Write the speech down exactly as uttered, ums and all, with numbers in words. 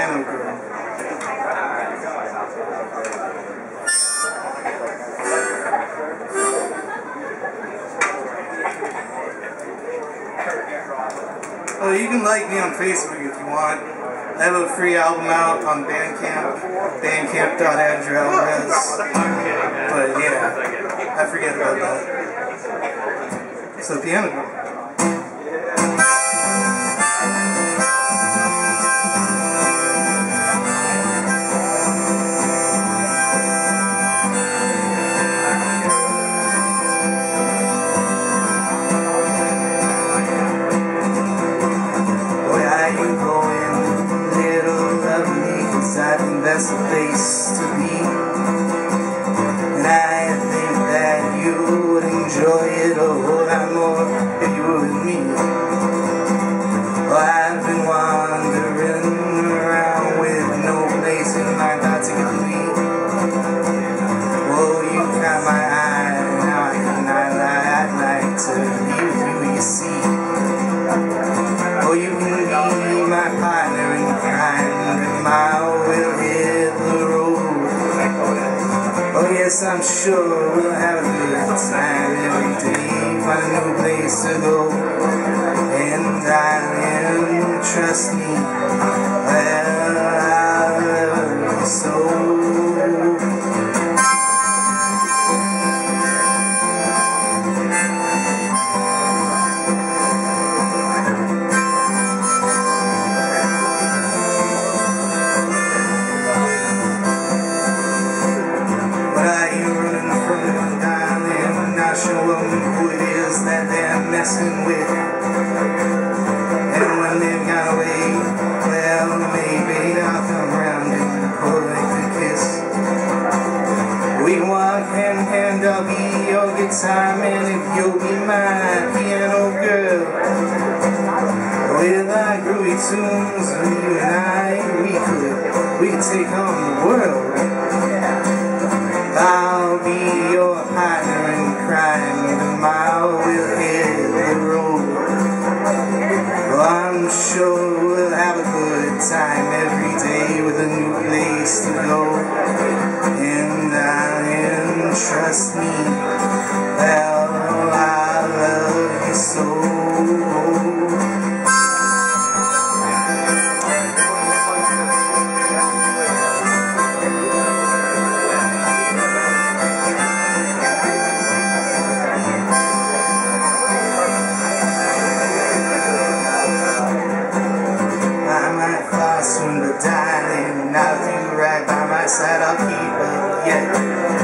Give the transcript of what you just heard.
piano girl. Oh, you can like me on Facebook if you want. I have a free album out on Bandcamp, bandcamp dot alverez. But yeah, I forget about that. So piano girl. I think that's the place to be, and I think that you would enjoy it a whole lot more if you were with me. Well, I've been wandering around with no place in mind particularly. Oh, you caught my eye, now I can I'd like to be with you, you see. Oh, you can be my partner in crime, and my oh yes, I'm sure we'll have a good time every day, find a new place to go. And darling, trust me, well, I love you so. Show them who it is that they're messing with. And when they've got away, well, maybe I'll come around and collect a kiss. We can walk hand in hand, I'll be your guitar man if you'll be my piano girl. With our groovy tunes, you and I, we could, we could take on the world. I'll be your partner in crime, tomorrow we'll hit the road. Well, I'm sure we'll have a good time every day with a new place to go. And darling, trust me, well, I love you so. But darling, I'll do right by my side, I'll keep up, yeah.